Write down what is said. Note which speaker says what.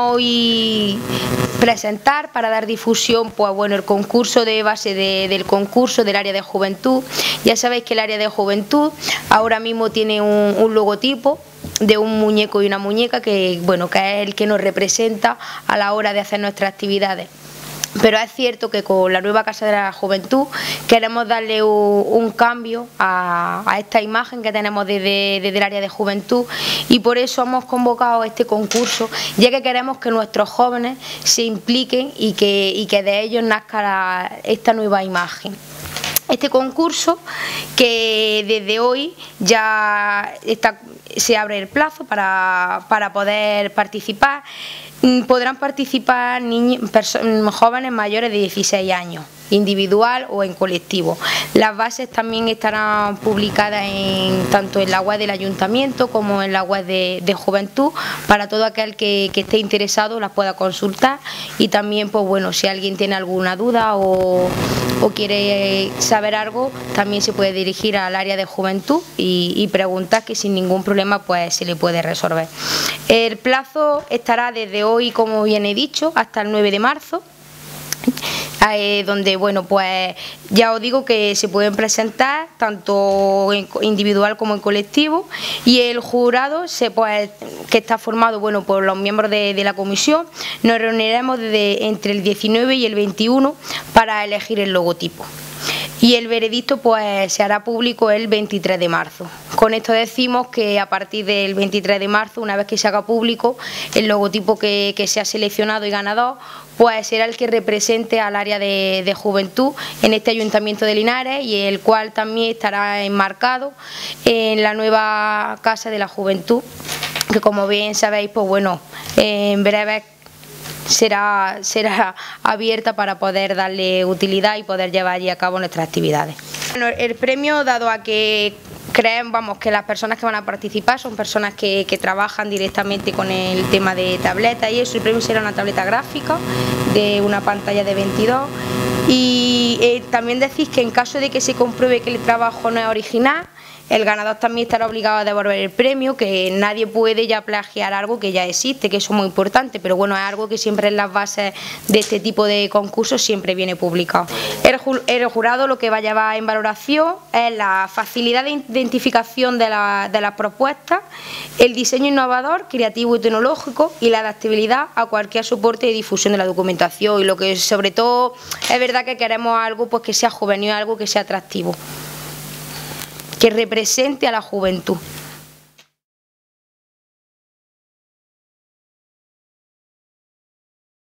Speaker 1: hoy presentar para dar difusión, pues bueno, el concurso de base del concurso del área de juventud. Ya sabéis que el área de juventud ahora mismo tiene un logotipo de un muñeco y una muñeca que, bueno, que es el que nos representa a la hora de hacer nuestras actividades. Pero es cierto que con la nueva Casa de la Juventud queremos darle un cambio a esta imagen que tenemos desde el área de juventud, y por eso hemos convocado este concurso, ya que queremos que nuestros jóvenes se impliquen y que de ellos nazca esta nueva imagen. Este concurso, que desde hoy ya se abre el plazo para poder participar, podrán participar jóvenes mayores de 16 años, individual o en colectivo. Las bases también estarán publicadas tanto en la web del ayuntamiento como en la web de juventud, para todo aquel que esté interesado las pueda consultar. Y también, pues bueno, si alguien tiene alguna duda o quiere saber algo, también se puede dirigir al área de juventud y preguntar, que sin ningún problema pues se le puede resolver. El plazo estará desde hoy, como bien he dicho, hasta el 9 de marzo. Donde, bueno, pues ya os digo que se pueden presentar tanto individual como en colectivo, y el jurado que está formado, bueno, por los miembros de la comisión. Nos reuniremos entre el 19 y el 21 para elegir el logotipo, y el veredicto pues se hará público el 23 de marzo. Con esto decimos que a partir del 23 de marzo, una vez que se haga público el logotipo que se ha seleccionado y ganador, pues será el que represente al área de juventud en este Ayuntamiento de Linares, y el cual también estará enmarcado en la nueva Casa de la Juventud, que, como bien sabéis, pues bueno, en breve será abierta para poder darle utilidad y poder llevar allí a cabo nuestras actividades. Bueno, el premio, dado a que creemos que las personas que van a participar son personas que trabajan directamente con el tema de tabletas y eso, el premio será una tableta gráfica de una pantalla de 22. Y también decís que en caso de que se compruebe que el trabajo no es original, el ganador también estará obligado a devolver el premio, que nadie puede ya plagiar algo que ya existe, que eso es muy importante, pero bueno, es algo que siempre en las bases de este tipo de concursos siempre viene publicado. El jurado lo que va a llevar en valoración es la facilidad de identificación de las propuestas, el diseño innovador, creativo y tecnológico, y la adaptabilidad a cualquier soporte de difusión de la documentación. Y lo que sobre todo es verdad que queremos algo pues que sea juvenil, algo que sea atractivo, que represente a la juventud.